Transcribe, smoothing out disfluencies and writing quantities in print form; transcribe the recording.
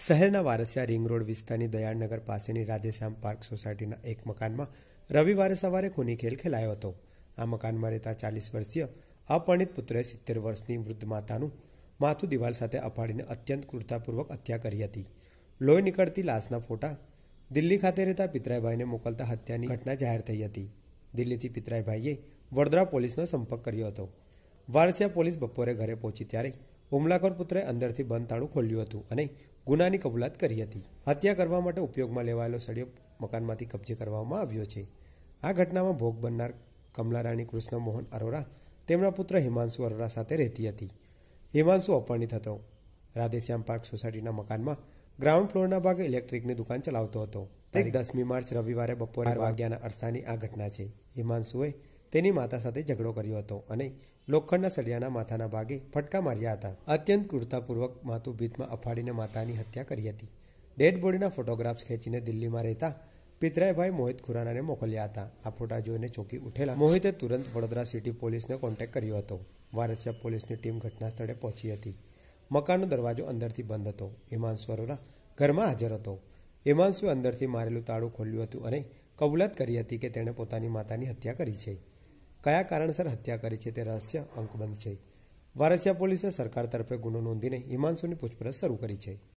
શહેરના Varasiya ring road વિસ્તારની દયાળનગર પાસેની રાધેશ્યામ પાર્ક સોસાયટીના એક મકાનમાં રવિવારે સવારે ખૂની ખેલ ખેલાયો હતો। આ મકાનમાં રહેતા 40 વર્ષીય અપરિણીત પુત્રએ 70 વર્ષની વૃદ્ધ માતાનું માથું દિવાલ સાથે અફાડીને અત્યંત ક્રૂરતાપૂર્વક હત્યા કરી હતી। લોહી નીકળતી લાશના ફોટા દિલ્હી ખાતે રહેતા પિતરાઈભાઈને મોકલતા હત્યાની ઘટના જાહેર થઈ હતી। દિલ્હીથી પિતરાઈભાઈએ વડોદરા પોલીસનો સંપર્ક કર્યો હતો। વારસિયા પોલીસ બપોરે ઘરે પહોંચી ત્યારે હુમલાખોર પુત્રએ અંદરથી બંધ તાળું ખોલ્યું હતું અને ગુનાની કબૂલાત કરી હતી। હત્યા કરવા માટે ઉપયોગમાં લેવાયેલો સળિયો મકાનમાંથી કબજે કરવામાં આવ્યો છે। આ ઘટનામાં ભોગ બનનાર કમલારાણી કૃષ્ણ મોહન અરોરા તેમના પુત્ર હિમાંશુ અરોરા સાથે રહેતી હતી। હિમાંશુ અપરિણીત હતો। રાધેશ્યામ પાર્ક સોસાયટીના મકાનમાં ગ્રાઉન્ડ ફ્લોરના ભાગે ઇલેક્ટ્રિકની દુકાન ચલાવતો હતો। તારીખ 10મી માર્ચ રવિવારે બપોરે 12 વાગ્યાના અરસાની આ ઘટના છે। હિમાંશુએ તેની માતા સાથે ઝઘડો કર્યો હતો અને લોખંડના સળિયાના માથાના ભાગે ફટકા માર્યા હતા। અત્યંત ક્રૂરતાપૂર્વક માથું ભીતમાં અફાડીને માતાની હત્યા કરી હતી। ડેડ બોડીના ફોટોગ્રાફ્સ ખેંચીને દિલ્હીમાં રહેતા પિતરાઈભાઈ મોહિત ખુરાનાને મોકલ્યા હતા। આ ફોટા જોઈને ચોંકી ઉઠેલા મોહિતે તુરંત વડોદરા સિટી પોલીસને કોન્ટેક્ટ કર્યો હતો। વારસિયા પોલીસની ટીમ ઘટના સ્થળે પહોંચી હતી। મકાનનો દરવાજો અંદરથી બંધ હતો। હિમાંશુ અરોરા ઘરમાં હાજર હતો। હિમાંશુએ અંદરથી મારેલું તાળું ખોલ્યું હતું અને કબૂલાત કરી હતી કે તેણે પોતાની માતાની હત્યા કરી છે। કયા કારણસર હત્યા કરી છે તે રહસ્ય અંકબંધ છે। વારસિયા પોલીસે સરકાર તરફે ગુનો નોંધીને હિમાંશુની પૂછપરછ શરૂ કરી છે।